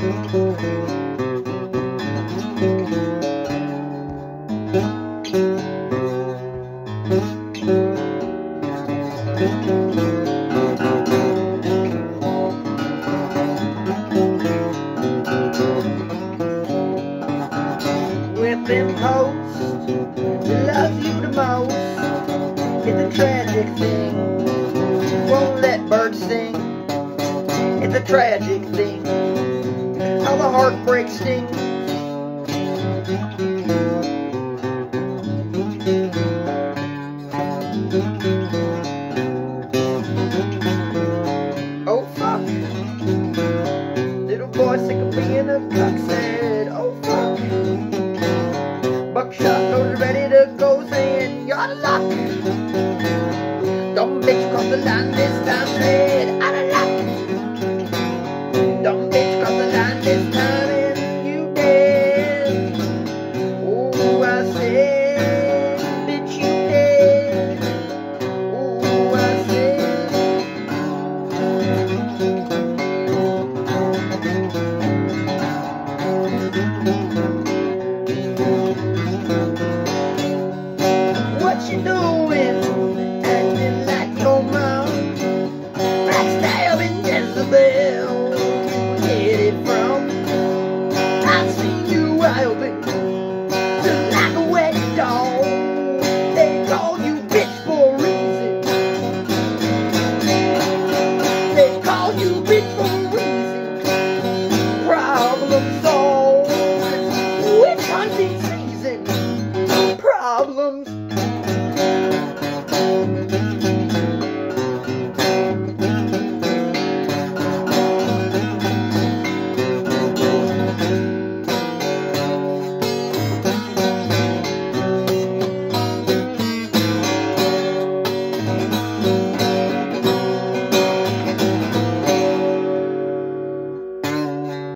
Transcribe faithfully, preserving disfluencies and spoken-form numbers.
Whipping post loves you the most. It's a tragic thing, won't let birds sing. It's a tragic thing, how the heartbreak stings. Oh fuck, little boy sick of being a cocksack.